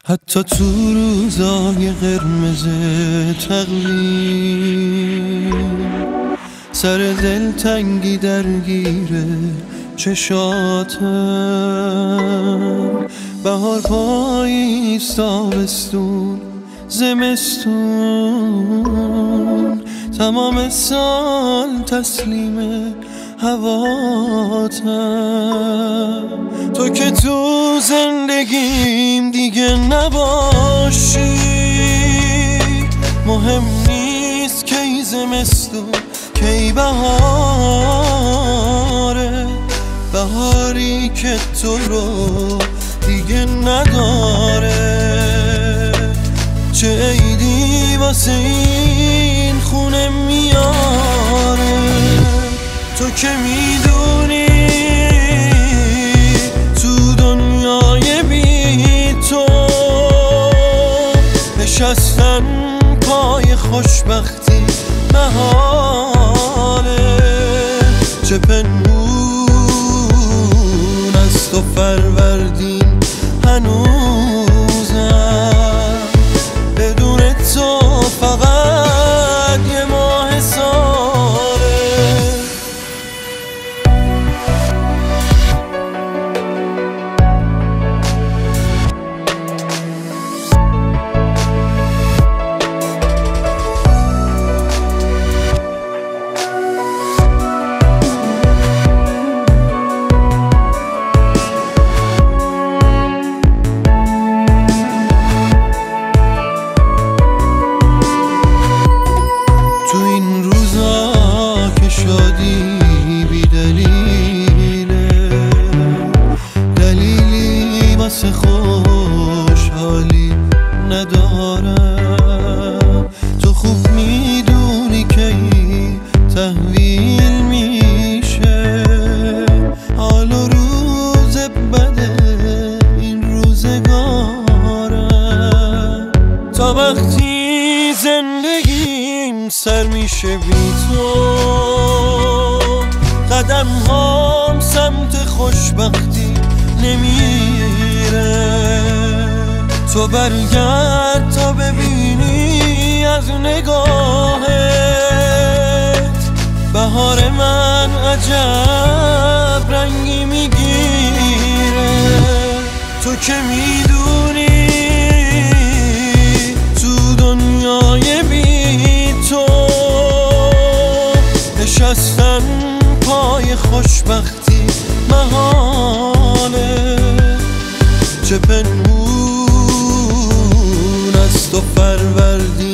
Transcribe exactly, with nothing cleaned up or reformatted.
حتی تو روزای قرمز تقویم سر دل تنگی درگیره چشاتم. بهار، پاییز، تابستون، زمستون، تمام سال تسلیم هواتم. تو که تو زندگیم دیگه نباشی، مهم نیست کی زمستون کی بهاره، بهاری که تو رو دیگه نداره. چه عیدی واسه این خونه میاره. تو که میدونی تو دنیای بی تو نشستن پای خوشبختی محاله. چه پنهون از تو فروردین هنوزم، بدون تو فقط یه ماه ساله. شادی بی دلیله، دلیلی واسه خوشحالی ندارم. تو خوب میدونی که تحویل میشه حال و روز بده این روزگارم. تا وقتی زندگیم سر میشه بی تو، قدم هام سمت خوشبختی نمیره. تو برگرد تا ببینی از نگاهت بهار من عجب رنگی میگیره. تو که میدونی تو دنیای بی تو نشستن پای خوشبختی محاله. چه پنهون از تو فروردین